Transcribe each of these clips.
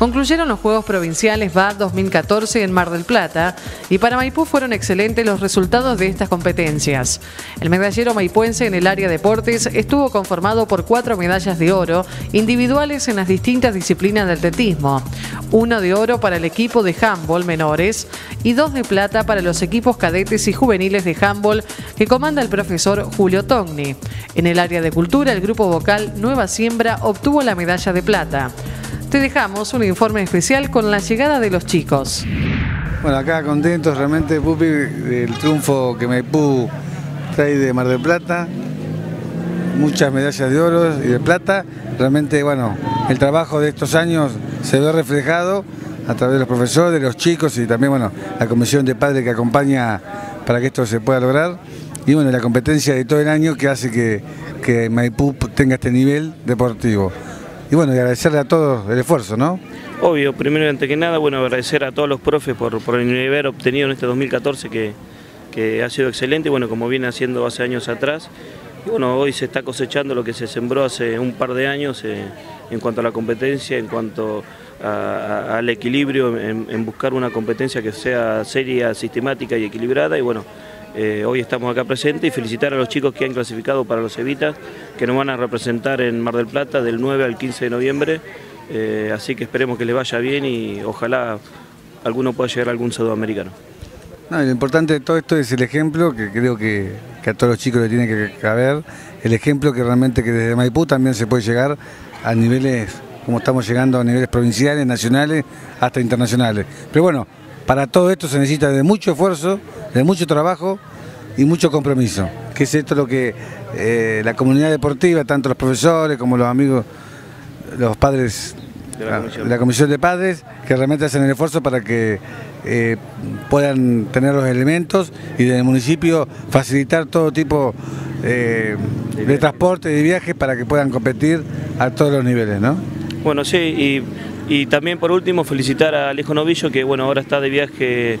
Concluyeron los Juegos Provinciales VA 2014 en Mar del Plata y para Maipú fueron excelentes los resultados de estas competencias. El medallero maipuense en el área deportes estuvo conformado por 4 medallas de oro individuales en las distintas disciplinas del atletismo, 1 de oro para el equipo de handball menores y 2 de plata para los equipos cadetes y juveniles de handball que comanda el profesor Julio Togni. En el área de cultura, el grupo vocal Nueva Siembra obtuvo la medalla de plata. Te dejamos un informe especial con la llegada de los chicos. Bueno, acá contentos realmente, Pupi, del triunfo que Maipú trae de Mar del Plata. Muchas medallas de oro y de plata. Realmente, bueno, el trabajo de estos años se ve reflejado a través de los profesores, de los chicos y también, bueno, la comisión de padres que acompaña para que esto se pueda lograr. Y bueno, la competencia de todo el año que hace que Maipú tenga este nivel deportivo. Y bueno, y agradecerle a todos el esfuerzo, ¿no? Obvio, primero y antes que nada, bueno, agradecer a todos los profes por el nivel obtenido en este 2014 que ha sido excelente, bueno, como viene haciendo hace años atrás. Y bueno, hoy se está cosechando lo que se sembró hace un par de años en cuanto a la competencia, en cuanto al equilibrio, en buscar una competencia que sea seria, sistemática y equilibrada. Y bueno, hoy estamos acá presentes y felicitar a los chicos que han clasificado para los Evitas, que nos van a representar en Mar del Plata del 9 al 15 de noviembre. Así que esperemos que les vaya bien y ojalá alguno pueda llegar a algún sudamericano. No, lo importante de todo esto es el ejemplo, que creo que a todos los chicos les tiene que caber, el ejemplo que realmente que desde Maipú también se puede llegar a niveles, como estamos llegando a niveles provinciales, nacionales, hasta internacionales. Pero bueno, para todo esto se necesita de mucho esfuerzo, de mucho trabajo y mucho compromiso, que es esto lo que la comunidad deportiva, tanto los profesores como los amigos, los padres de la comisión de padres, que realmente hacen el esfuerzo para que puedan tener los elementos y desde el municipio facilitar todo tipo de transporte, de viajes para que puedan competir a todos los niveles, ¿no? Bueno, sí, y también por último felicitar a Alejo Novillo, que bueno, ahora está de viaje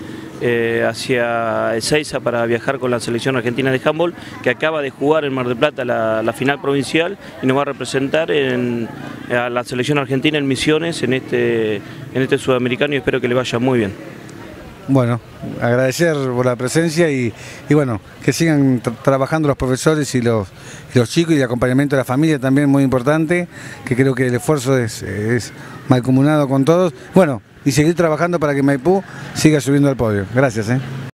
hacia Ezeiza para viajar con la selección argentina de handball, que acaba de jugar en Mar del Plata la final provincial y nos va a representar a la selección argentina en Misiones en este sudamericano y espero que le vaya muy bien. Bueno, agradecer por la presencia y bueno, que sigan trabajando los profesores y los chicos y el acompañamiento de la familia también muy importante, que creo que el esfuerzo es mancomunado con todos. Bueno, y seguir trabajando para que Maipú siga subiendo al podio. Gracias.